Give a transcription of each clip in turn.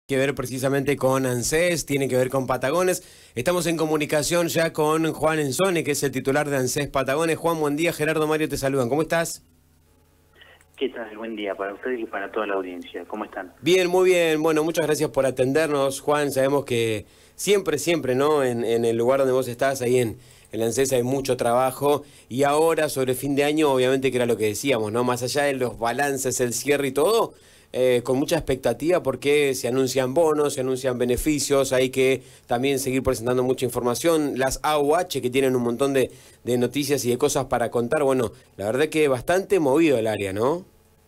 Que ver precisamente con ANSES, tiene que ver con Patagones. Estamos en comunicación ya con Juan Enzone, que es el titular de ANSES Patagones. Juan, buen día. Gerardo, Mario te saludan. ¿Cómo estás? ¿Qué tal? Buen día para ustedes y para toda la audiencia. ¿Cómo están? Bien, muy bien. Bueno, muchas gracias por atendernos, Juan. Sabemos que siempre, ¿no? En el lugar donde vos estás, ahí en ANSES hay mucho trabajo. Y ahora, sobre fin de año, obviamente que era lo que decíamos, ¿no? Más allá de los balances, el cierre y todo, con mucha expectativa porque se anuncian bonos, se anuncian beneficios, hay que también seguir presentando mucha información. Las AUH que tienen un montón de noticias y de cosas para contar. Bueno, la verdad que bastante movido el área, ¿no?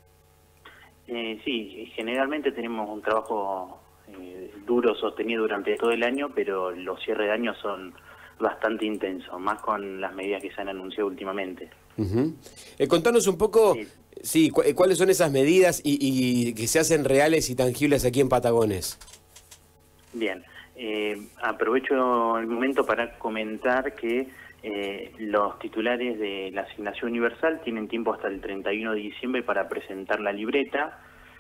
Sí, generalmente tenemos un trabajo duro, sostenido durante todo el año, pero los cierres de año son bastante intensos, más con las medidas que se han anunciado últimamente. Contanos un poco, sí, cuáles son esas medidas y que se hacen reales y tangibles aquí en Patagones. Bien, aprovecho el momento para comentar que los titulares de la asignación universal tienen tiempo hasta el 31 de diciembre para presentar la libreta.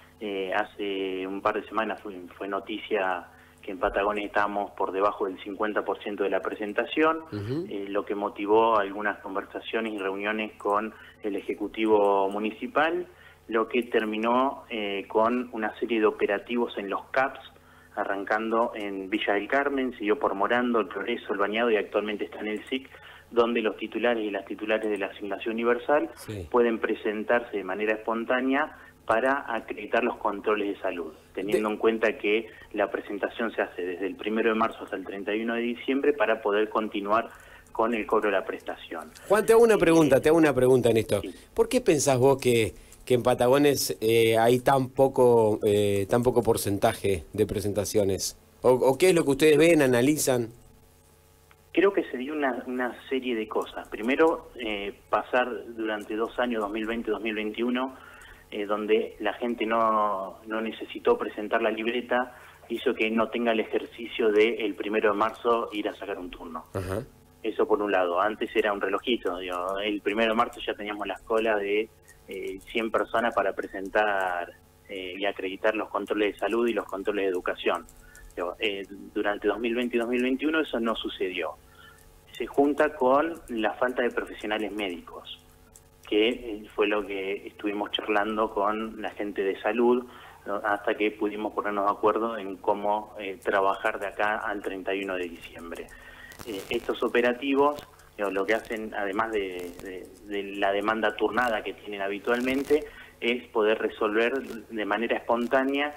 Hace un par de semanas fue noticia que en Patagones estábamos por debajo del 50% de la presentación, lo que motivó algunas conversaciones y reuniones con el Ejecutivo Municipal, lo que terminó con una serie de operativos en los CAPS, arrancando en Villa del Carmen, siguió por Morando, El Progreso, El Bañado y actualmente está en el SIC, donde los titulares y las titulares de la asignación universal pueden presentarse de manera espontánea para acreditar los controles de salud, teniendo en cuenta que la presentación se hace desde el 1 de marzo hasta el 31 de diciembre para poder continuar con el cobro de la prestación. Juan, te hago una pregunta en esto. Sí. ¿Por qué pensás vos que en Patagones hay tan poco porcentaje de presentaciones? ¿O qué es lo que ustedes ven, analizan? Creo que se dio una serie de cosas. Primero, pasar durante 2 años, 2020-2021, donde la gente no necesitó presentar la libreta, hizo que no tenga el ejercicio de el 1 de marzo ir a sacar un turno. Ajá. Eso por un lado. Antes era un relojito. Digo, el 1 de marzo ya teníamos la cola de 100 personas para presentar y acreditar los controles de salud y los controles de educación. Durante 2020 y 2021 eso no sucedió. Se junta con la falta de profesionales médicos, que fue lo que estuvimos charlando con la gente de salud, ¿no? Hasta que pudimos ponernos de acuerdo en cómo trabajar de acá al 31 de diciembre. Estos operativos, lo que hacen, además de la demanda turnada que tienen habitualmente, es poder resolver de manera espontánea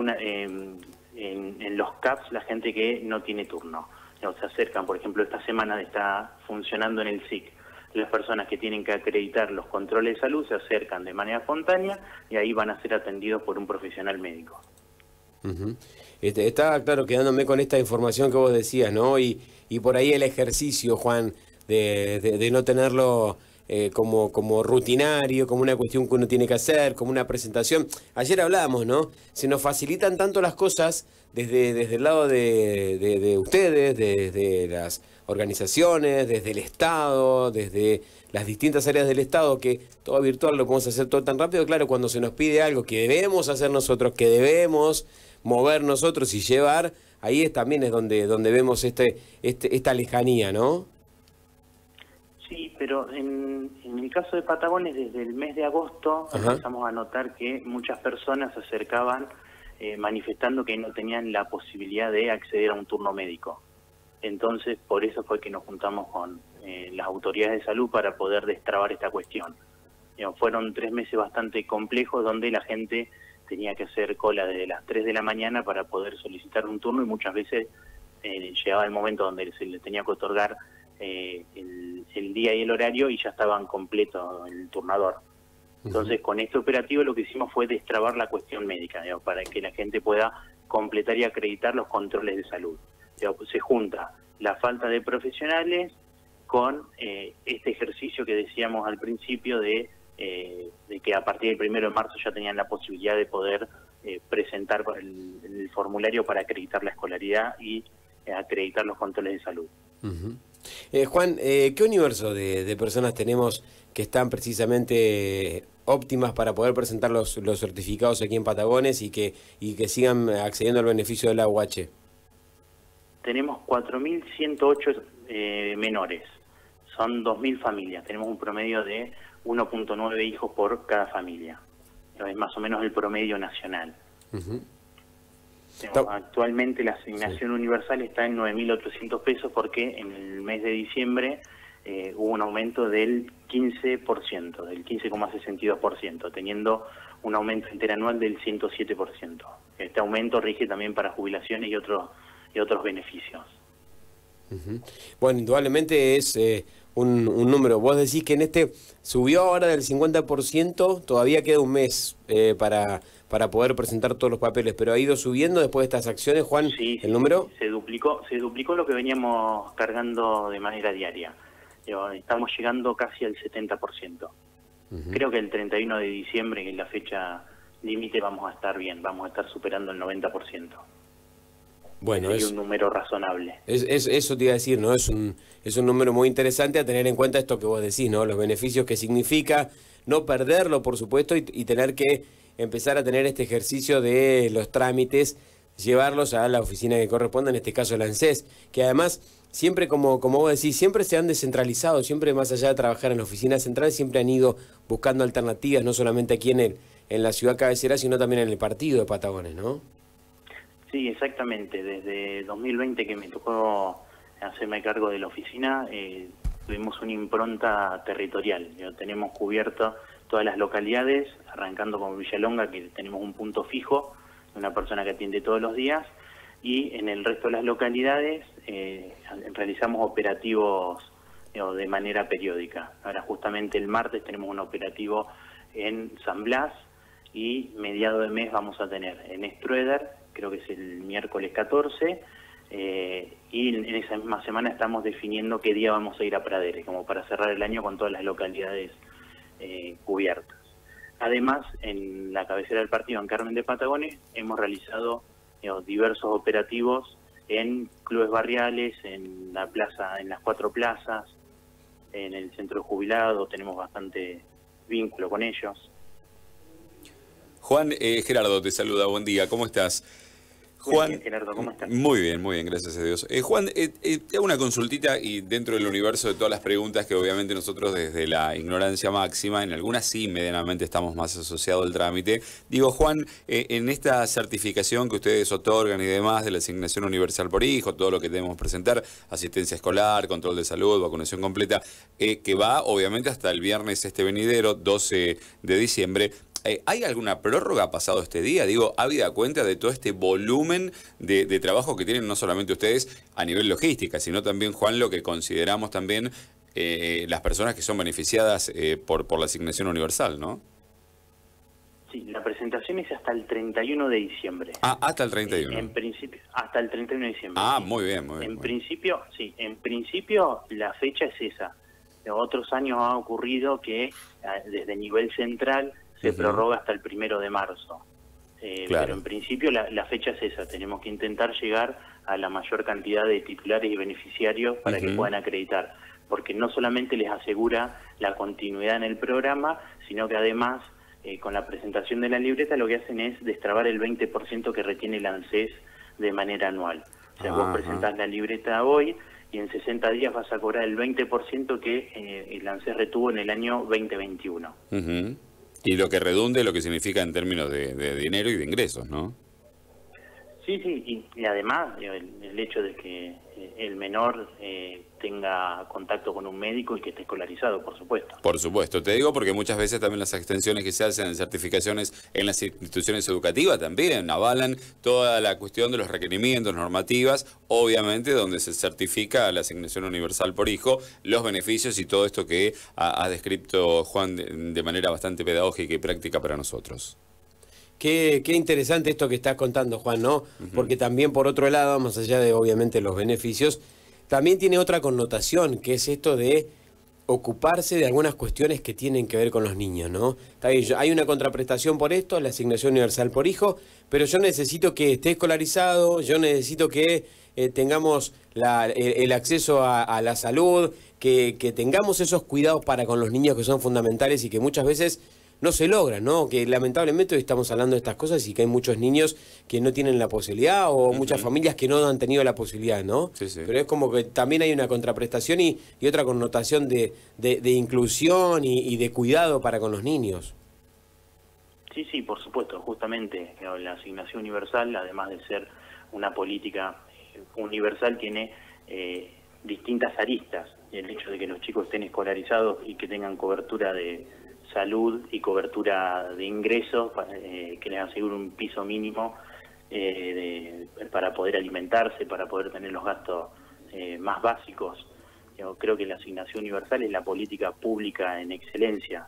en los CAPS la gente que no tiene turno. Se acercan, por ejemplo, esta semana está funcionando en el SIC. Las personas que tienen que acreditar los controles de salud se acercan de manera espontánea y ahí van a ser atendidos por un profesional médico. Estaba, claro, quedándome con esta información que vos decías, ¿no? Y por ahí el ejercicio, Juan, de no tenerlo como rutinario, como una cuestión que uno tiene que hacer, como una presentación. Ayer hablábamos, ¿no? Se nos facilitan tanto las cosas desde el lado de ustedes, desde las organizaciones, desde el Estado, desde las distintas áreas del Estado, que todo virtual lo podemos hacer todo tan rápido. Claro, cuando se nos pide algo que debemos hacer nosotros, que debemos mover nosotros y llevar, ahí también es donde vemos esta lejanía, ¿no? Sí, pero en el caso de Patagones, desde el mes de agosto empezamos a notar que muchas personas se acercaban manifestando que no tenían la posibilidad de acceder a un turno médico. Entonces, por eso fue que nos juntamos con las autoridades de salud para poder destrabar esta cuestión. Fueron 3 meses bastante complejos donde la gente tenía que hacer cola desde las 3 de la mañana para poder solicitar un turno y muchas veces llegaba el momento donde se le tenía que otorgar el día y el horario y ya estaban completos el turnador. Entonces, con este operativo lo que hicimos fue destrabar la cuestión médica, para que la gente pueda completar y acreditar los controles de salud. Se junta la falta de profesionales con este ejercicio que decíamos al principio de que a partir del 1 de marzo ya tenían la posibilidad de poder presentar el formulario para acreditar la escolaridad y acreditar los controles de salud. Juan, ¿qué universo de personas tenemos que están precisamente óptimas para poder presentar los certificados aquí en Patagones y que sigan accediendo al beneficio de la UH? Tenemos 4.108 menores, son 2.000 familias, tenemos un promedio de 1.9 hijos por cada familia, es más o menos el promedio nacional. Actualmente la asignación universal está en 9.800 pesos porque en el mes de diciembre hubo un aumento del 15%, del 15,62%, teniendo un aumento interanual del 107%. Este aumento rige también para jubilaciones y otros beneficios. Bueno, indudablemente es un número. Vos decís que en este subió ahora del 50%, todavía queda un mes para poder presentar todos los papeles, pero ha ido subiendo después de estas acciones, Juan, sí, el número. Se duplicó lo que veníamos cargando de manera diaria. Estamos llegando casi al 70%. Creo que el 31 de diciembre, que es la fecha límite, vamos a estar bien, vamos a estar superando el 90%. Bueno, es un número razonable. Eso te iba a decir, ¿no? Es un número muy interesante a tener en cuenta esto que vos decís, ¿no? Los beneficios que significa no perderlo, por supuesto, y tener que empezar a tener este ejercicio de los trámites, llevarlos a la oficina que corresponda, en este caso la ANSES, que además siempre, como vos decís, siempre se han descentralizado, siempre más allá de trabajar en la oficina central, siempre han ido buscando alternativas, no solamente aquí en la ciudad cabecera, sino también en el partido de Patagones, ¿no? Sí, exactamente. Desde 2020 que me tocó hacerme cargo de la oficina, tuvimos una impronta territorial. Tenemos cubierto todas las localidades, arrancando con Villalonga, que tenemos un punto fijo, una persona que atiende todos los días, y en el resto de las localidades realizamos operativos de manera periódica. Ahora justamente el martes tenemos un operativo en San Blas y mediado de mes vamos a tener en Strueder, creo que es el miércoles 14, y en esa misma semana estamos definiendo qué día vamos a ir a Praderes, como para cerrar el año con todas las localidades cubiertas. Además, en la cabecera del partido, en Carmen de Patagones, hemos realizado diversos operativos en clubes barriales, en la plaza, en las 4 plazas, en el centro de jubilados, tenemos bastante vínculo con ellos. Juan, Gerardo te saluda, buen día, ¿cómo estás? Juan, Gerardo, ¿cómo estás? Muy bien, gracias a Dios. Juan, te hago una consultita y dentro del universo de todas las preguntas que obviamente nosotros desde la ignorancia máxima, en algunas sí medianamente estamos más asociados al trámite. Digo, Juan, en esta certificación que ustedes otorgan y demás de la asignación universal por hijo, todo lo que debemos presentar, asistencia escolar, control de salud, vacunación completa, que va obviamente hasta el viernes venidero, 12 de diciembre, ¿hay alguna prórroga pasado este día? Digo, ¿habida cuenta de todo este volumen de trabajo que tienen no solamente ustedes a nivel logística, sino también, Juan, lo que consideramos también las personas que son beneficiadas por la asignación universal, ¿no? Sí, la presentación es hasta el 31 de diciembre. Ah, hasta el 31. En principio, hasta el 31 de diciembre. Ah, sí. muy bien. En principio, sí, en principio la fecha es esa. Otros años ha ocurrido que desde nivel central se prorroga hasta el 1 de marzo. Claro. Pero en principio la fecha es esa. Tenemos que intentar llegar a la mayor cantidad de titulares y beneficiarios para que puedan acreditar. Porque no solamente les asegura la continuidad en el programa, sino que además, con la presentación de la libreta, lo que hacen es destrabar el 20% que retiene el ANSES de manera anual. O sea, vos presentás la libreta hoy y en 60 días vas a cobrar el 20% que el ANSES retuvo en el año 2021. Y lo que redunde, lo que significa en términos de dinero y de ingresos, ¿no? Sí, y además el hecho de que el menor tenga contacto con un médico y que esté escolarizado, por supuesto. Por supuesto, te digo porque muchas veces también las extensiones que se hacen en certificaciones en las instituciones educativas también avalan toda la cuestión de los requerimientos, normativas, obviamente donde se certifica la asignación universal por hijo, los beneficios y todo esto que ha descrito Juan de manera bastante pedagógica y práctica para nosotros. Qué interesante esto que estás contando, Juan, ¿no? Porque también, por otro lado, más allá de, obviamente, los beneficios, también tiene otra connotación, que es esto de ocuparse de algunas cuestiones que tienen que ver con los niños, ¿no? Está bien, hay una contraprestación por esto, la asignación universal por hijo, pero yo necesito que esté escolarizado, yo necesito que tengamos el acceso a la salud, que tengamos esos cuidados para con los niños que son fundamentales y que muchas veces no se logran, ¿no? Que lamentablemente hoy estamos hablando de estas cosas y que hay muchos niños que no tienen la posibilidad o muchas familias que no han tenido la posibilidad, ¿no? Sí, sí. Pero es como que también hay una contraprestación y otra connotación de inclusión y de cuidado para con los niños. Sí, sí, por supuesto, justamente la asignación universal, además de ser una política universal, tiene distintas aristas. El hecho de que los chicos estén escolarizados y que tengan cobertura de salud y cobertura de ingresos, que les asegure un piso mínimo para poder alimentarse, para poder tener los gastos más básicos. Yo creo que la asignación universal es la política pública en excelencia.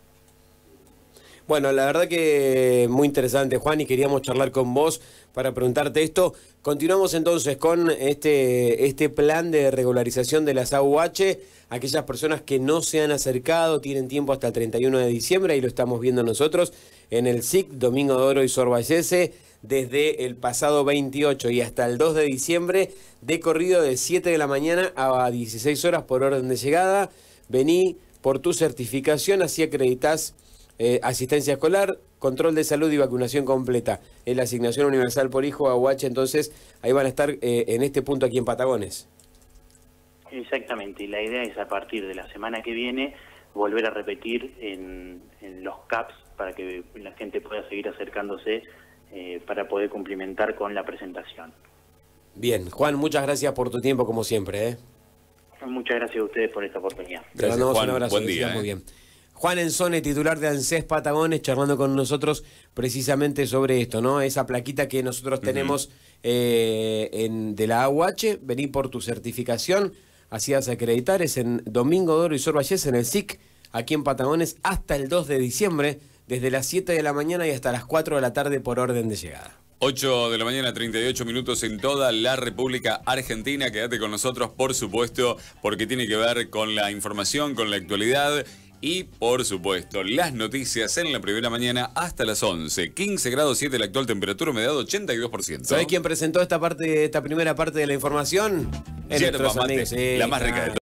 Bueno, la verdad que muy interesante, Juan, y queríamos charlar con vos para preguntarte esto. Continuamos entonces con este plan de regularización de las AUH. Aquellas personas que no se han acercado tienen tiempo hasta el 31 de diciembre, ahí lo estamos viendo nosotros, en el SIC, Domingo de Oro y Sor Vallese, desde el pasado 28 y hasta el 2 de diciembre, de corrido de 7 de la mañana a 16 horas por orden de llegada. Vení por tu certificación, así acreditás asistencia escolar, control de salud y vacunación completa. Es la asignación universal por hijo, AUH, entonces ahí van a estar en este punto aquí en Patagones. Exactamente, y la idea es a partir de la semana que viene volver a repetir en los CAPS para que la gente pueda seguir acercándose para poder cumplimentar con la presentación. Bien, Juan, muchas gracias por tu tiempo como siempre. Muchas gracias a ustedes por esta oportunidad. Te mandamos Juan, un abrazo. buen día. Muy bien. Juan Enzone, titular de ANSES Patagones, charlando con nosotros precisamente sobre esto, ¿no? Esa plaquita que nosotros tenemos de la AUH, vení por tu certificación, así vas a acreditar, es en Domingo de Oro y Sor Vallese, en el SIC, aquí en Patagones, hasta el 2 de diciembre, desde las 7 de la mañana y hasta las 4 de la tarde por orden de llegada. 8 de la mañana, 38 minutos en toda la República Argentina. Quédate con nosotros, por supuesto, porque tiene que ver con la información, con la actualidad. Y, por supuesto, las noticias en la primera mañana hasta las 11. 15 grados 7 la actual temperatura, humedad 82%. ¿Sabés quién presentó esta primera parte de la información? Yerba Mate, la más rica de todas.